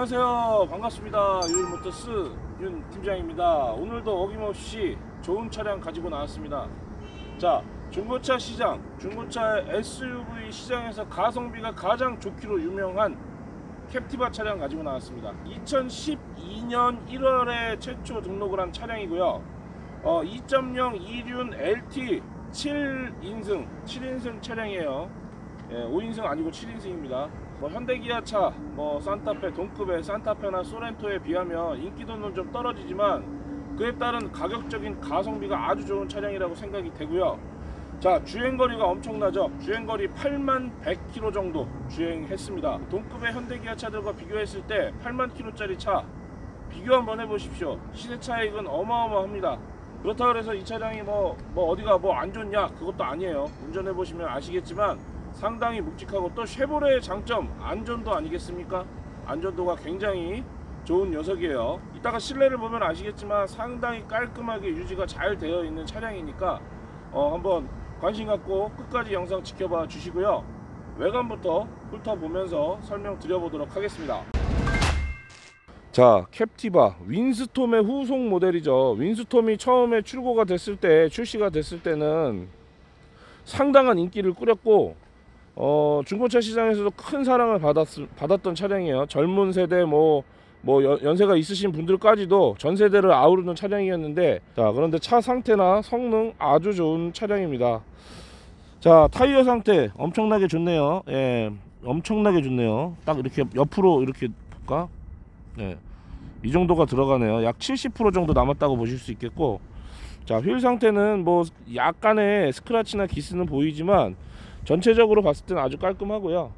안녕하세요. 반갑습니다. 유일모터스 윤 팀장입니다. 오늘도 어김없이 좋은 차량 가지고 나왔습니다. 자, 중고차 시장, 중고차 SUV 시장에서 가성비가 가장 좋기로 유명한 캡티바 차량 가지고 나왔습니다. 2012년 1월에 최초 등록을 한 차량이고요. 2.0 이륜 LT 7인승 차량이에요. 5인승 아니고 7인승입니다. 현대기아차, 산타페, 동급의 산타페나 소렌토에 비하면 인기도는 좀 떨어지지만 그에 따른 가격적인 가성비가 아주 좋은 차량이라고 생각이 되고요. 자, 주행거리가 엄청나죠. 주행거리 8만 100km 정도 주행했습니다. 동급의 현대기아차들과 비교했을 때 8만 km짜리 차 비교 한번 해보십시오. 시세 차익은 어마어마합니다. 그렇다고 해서 이 차량이 어디가 안 좋냐, 그것도 아니에요. 운전해보시면 아시겠지만 상당히 묵직하고, 또 쉐보레의 장점 안전도 아니겠습니까? 안전도가 굉장히 좋은 녀석이에요. 이따가 실내를 보면 아시겠지만 상당히 깔끔하게 유지가 잘 되어 있는 차량이니까 한번 관심 갖고 끝까지 영상 지켜봐 주시고요. 외관부터 훑어보면서 설명드려 보도록 하겠습니다. 자, 캡티바 윈스톰의 후속 모델이죠. 윈스톰이 처음에 출시가 됐을 때는 상당한 인기를 끌었고, 중고차 시장에서도 큰 사랑을 받았던 차량이에요. 젊은 세대 연세가 있으신 분들까지도 전 세대를 아우르는 차량이었는데, 자, 그런데 차 상태나 성능 아주 좋은 차량입니다. 자, 타이어 상태 엄청나게 좋네요. 예, 엄청나게 좋네요. 딱 이렇게 옆으로 이렇게 볼까? 네, 이 정도가 들어가네요. 약 70% 정도 남았다고 보실 수 있겠고, 자, 휠 상태는 약간의 스크래치나 기스는 보이지만 전체적으로 봤을 때는 아주 깔끔하고요.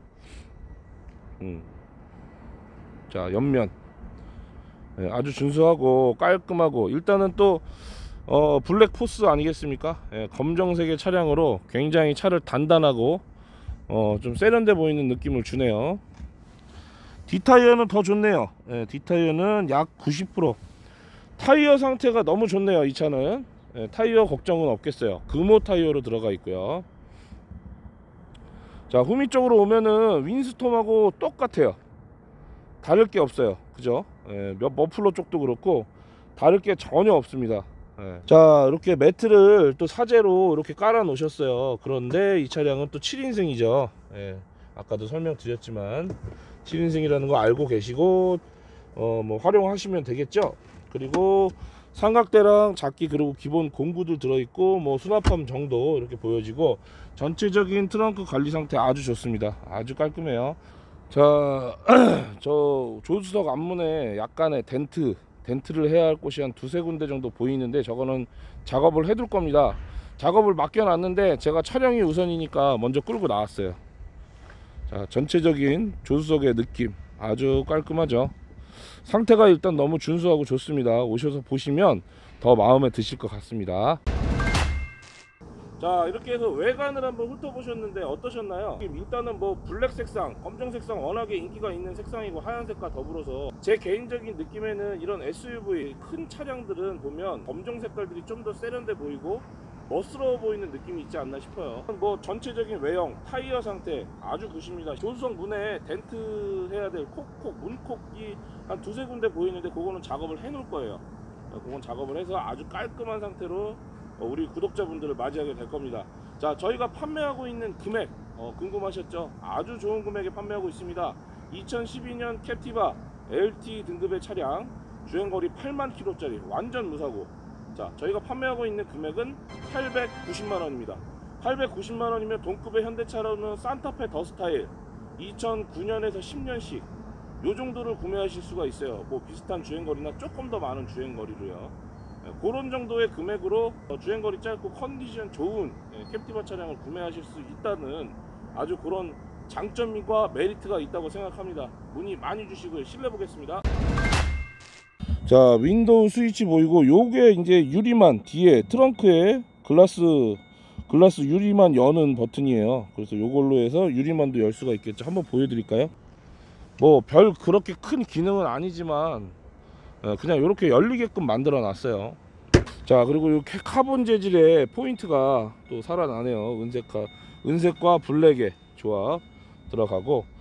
자, 옆면, 네, 아주 준수하고 깔끔하고, 일단은 또 블랙 포스 아니겠습니까? 예, 검정색의 차량으로 굉장히 차를 단단하고 좀 세련돼 보이는 느낌을 주네요. 뒷타이어는 더 좋네요. 예, 뒷타이어는 약 90%. 타이어 상태가 너무 좋네요. 이 차는. 예, 타이어 걱정은 없겠어요. 금호 타이어로 들어가 있고요. 자, 후미 쪽으로 오면은 윈스톰하고 똑같아요. 다를 게 없어요. 그죠? 예, 머플러 쪽도 그렇고 다를 게 전혀 없습니다. 예. 자, 이렇게 매트를 또 사제로 이렇게 깔아 놓으셨어요. 그런데 이 차량은 또 7인승이죠. 예, 아까도 설명드렸지만 7인승이라는 거 알고 계시고 활용하시면 되겠죠. 그리고 삼각대랑 잡기, 그리고 기본 공구들 들어있고 수납함 정도 이렇게 보여지고, 전체적인 트렁크 관리 상태 아주 좋습니다. 아주 깔끔해요. 자, 저 조수석 앞문에 약간의 덴트를 해야 할 곳이 한 두세 군데 정도 보이는데, 저거는 작업을 해둘 겁니다. 작업을 맡겨놨는데 제가 촬영이 우선이니까 먼저 끌고 나왔어요. 자, 전체적인 조수석의 느낌 아주 깔끔하죠. 상태가 일단 너무 준수하고 좋습니다. 오셔서 보시면 더 마음에 드실 것 같습니다. 자, 이렇게 해서 외관을 한번 훑어보셨는데 어떠셨나요? 일단은 블랙 색상, 검정 색상 워낙에 인기가 있는 색상이고, 하얀색과 더불어서 제 개인적인 느낌에는 이런 SUV 큰 차량들은 보면 검정 색깔들이 좀 더 세련돼 보이고 멋스러워 보이는 느낌이 있지 않나 싶어요. 전체적인 외형, 타이어 상태 아주 굿입니다. 조수석 문에 덴트 해야 될 문콕이 한 두세 군데 보이는데 그거는 작업을 해 놓을 거예요. 그건 작업을 해서 아주 깔끔한 상태로 우리 구독자분들을 맞이하게 될 겁니다. 자, 저희가 판매하고 있는 금액 궁금하셨죠? 아주 좋은 금액에 판매하고 있습니다. 2012년 캡티바 LT 등급의 차량, 주행거리 8만 km짜리 완전 무사고. 자, 저희가 판매하고 있는 금액은 890만원입니다. 890만원이면 동급의 현대차로는 산타페 더 스타일 2009년에서 10년식 요 정도를 구매하실 수가 있어요. 비슷한 주행거리나 조금 더 많은 주행거리로요. 그런 정도의 금액으로 주행거리 짧고 컨디션 좋은 캡티바 차량을 구매하실 수 있다는 아주 그런 장점과 메리트가 있다고 생각합니다. 문의 많이 주시고요. 실내 보겠습니다. 자, 윈도우 스위치 보이고, 요게 이제 유리만, 뒤에 트렁크에 글라스 유리만 여는 버튼이에요. 그래서 요걸로 해서 유리만도 열 수가 있겠죠. 한번 보여드릴까요? 별 그렇게 큰 기능은 아니지만 그냥 이렇게 열리게끔 만들어 놨어요. 자, 그리고 이 카본 재질의 포인트가 또 살아나네요. 은색과 블랙의 조합 들어가고,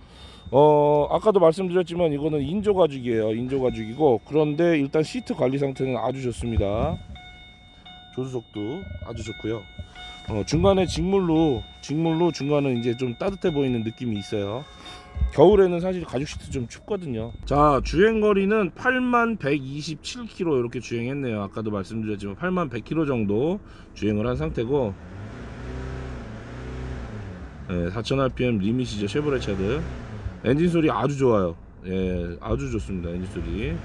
아까도 말씀드렸지만 이거는 인조 가죽이에요. 인조 가죽이고, 그런데 일단 시트 관리 상태는 아주 좋습니다. 조수석도 아주 좋고요. 중간에 직물로 중간은 이제 좀 따뜻해 보이는 느낌이 있어요. 겨울에는 사실 가죽 시트 좀 춥거든요. 자, 주행거리는 8127km 이렇게 주행했네요. 아까도 말씀드렸지만 8100km 정도 주행을 한 상태고, 네, 4000rpm 리밋이죠. 쉐보레 차들. 엔진 소리 아주 좋아요. 예, 아주 좋습니다. 엔진 소리.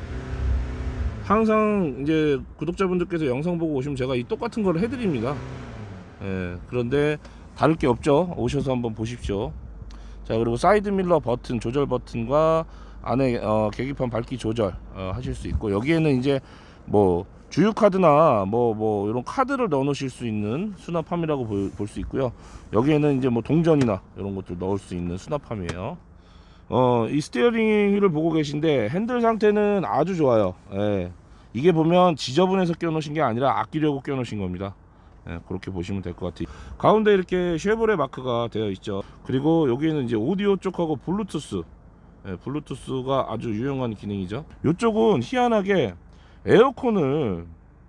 항상 이제 구독자분들께서 영상 보고 오시면 제가 이 똑같은 걸 해드립니다. 예, 그런데 다를 게 없죠. 오셔서 한번 보십시오. 자, 그리고 사이드 밀러 버튼, 조절 버튼과 안에 계기판 밝기 조절 하실 수 있고, 여기에는 이제 뭐 주유 카드나 뭐 이런 카드를 넣어 놓으실 수 있는 수납함이라고 볼 수 있고요. 여기에는 이제 뭐 동전이나 이런 것들 넣을 수 있는 수납함이에요. 이 스티어링 휠을 보고 계신데 핸들 상태는 아주 좋아요. 예. 이게 보면 지저분해서 껴놓으신 게 아니라 아끼려고 껴놓으신 겁니다. 예, 그렇게 보시면 될 것 같아요. 가운데 이렇게 쉐보레 마크가 되어 있죠. 그리고 여기에는 이제 오디오 쪽하고 블루투스, 예, 블루투스가 아주 유용한 기능이죠. 이쪽은 희한하게 에어컨을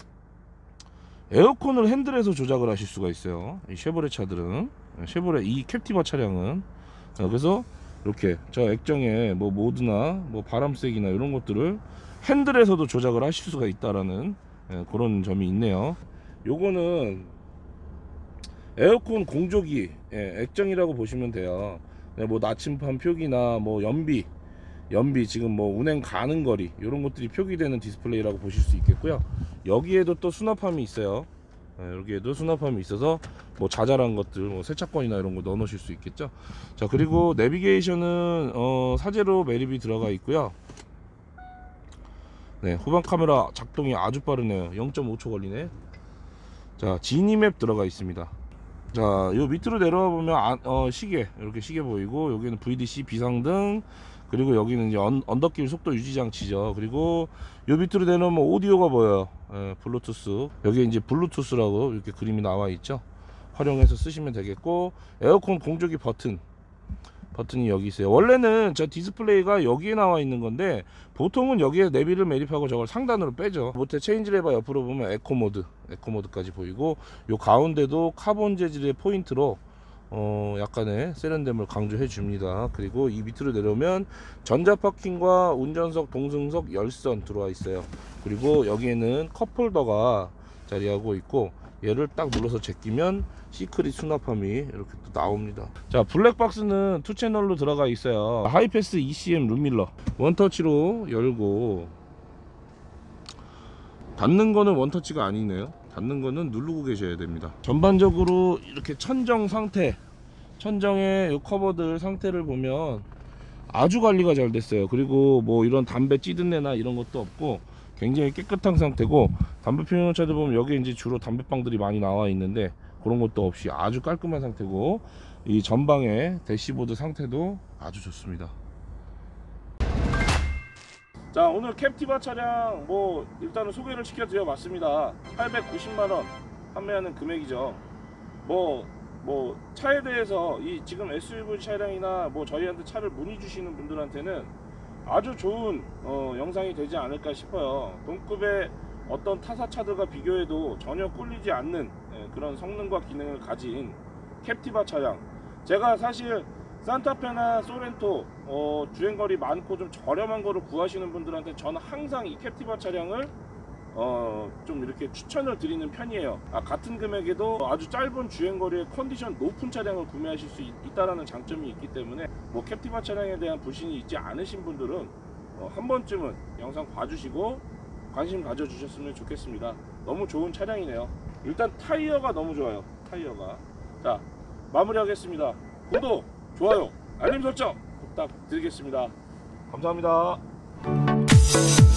핸들에서 조작을 하실 수가 있어요. 이 쉐보레 차들은, 쉐보레 이 캡티바 차량은. 그래서 이렇게 저 액정의 뭐 모드나 뭐 바람색이나 이런 것들을 핸들에서도 조작을 하실 수가 있다라는, 예, 그런 점이 있네요. 요거는 에어컨 공조기, 예, 액정이라고 보시면 돼요. 네, 뭐 나침판 표기나 뭐 연비 지금 뭐 운행 가는 거리 이런 것들이 표기되는 디스플레이라고 보실 수 있겠고요. 여기에도 또 수납함이 있어요. 네, 여기에도 수납함이 있어서 뭐 자잘한 것들, 뭐 세차권이나 이런 거 넣어 놓으실 수 있겠죠. 자, 그리고 내비게이션은 사제로 매립이 들어가 있고요. 네, 후방 카메라 작동이 아주 빠르네요. 0.5초 걸리네. 자, 지니맵 들어가 있습니다. 자, 요 밑으로 내려와 보면 시계, 이렇게 시계 보이고, 여기는 VDC 비상등, 그리고 여기는 이제 언덕길 속도 유지 장치죠. 그리고 요 밑으로 내려오면 오디오가 보여요. 예, 블루투스. 여기 이제 블루투스라고 이렇게 그림이 나와 있죠. 활용해서 쓰시면 되겠고, 에어컨 공조기 버튼이 여기 있어요. 원래는 저 디스플레이가 여기에 나와 있는 건데, 보통은 여기에 내비를 매립하고 저걸 상단으로 빼죠. 못해 체인지 레버 옆으로 보면 에코 모드까지 보이고, 요 가운데도 카본 재질의 포인트로 약간의 세련됨을 강조해 줍니다. 그리고 이 밑으로 내려오면 전자 파킹과 운전석, 동승석 열선 들어와 있어요. 그리고 여기에는 컵홀더가 자리하고 있고, 얘를 딱 눌러서 제끼면 시크릿 수납함이 이렇게 또 나옵니다. 자, 블랙박스는 2채널로 들어가 있어요. 하이패스 ECM 룸밀러 원터치로 열고, 닫는 거는 원터치가 아니네요. 닫는 거는 누르고 계셔야 됩니다. 전반적으로 이렇게 천정 상태, 천정의 이 커버들 상태를 보면 아주 관리가 잘 됐어요. 그리고 뭐 이런 담배 찌든내나 이런 것도 없고 굉장히 깨끗한 상태고, 담배 피우는 차들 보면 여기 이제 주로 담배빵들이 많이 나와 있는데 그런 것도 없이 아주 깔끔한 상태고, 이 전방의 대시보드 상태도 아주 좋습니다. 자, 오늘 캡티바 차량 뭐 일단은 소개를 시켜드려 봤습니다. 890만원 판매하는 금액이죠. 뭐 차에 대해서 이 지금 SUV 차량이나 뭐 저희한테 차를 문의 주시는 분들한테는 아주 좋은 영상이 되지 않을까 싶어요. 동급의 어떤 타사차들과 비교해도 전혀 꿀리지 않는, 그런 성능과 기능을 가진 캡티바 차량. 제가 사실 산타페나 소렌토 주행거리 많고 좀 저렴한 거를 구하시는 분들한테 저는 항상 이 캡티바 차량을 좀 이렇게 추천을 드리는 편이에요. 같은 금액에도 아주 짧은 주행거리에 컨디션 높은 차량을 구매하실 수 있다라는 장점이 있기 때문에, 뭐 캡티바 차량에 대한 불신이 있지 않으신 분들은 한 번쯤은 영상 봐주시고 관심 가져주셨으면 좋겠습니다. 너무 좋은 차량이네요. 일단 타이어가 너무 좋아요. 타이어가. 자, 마무리하겠습니다. 구독, 좋아요, 알림 설정 부탁드리겠습니다. 감사합니다.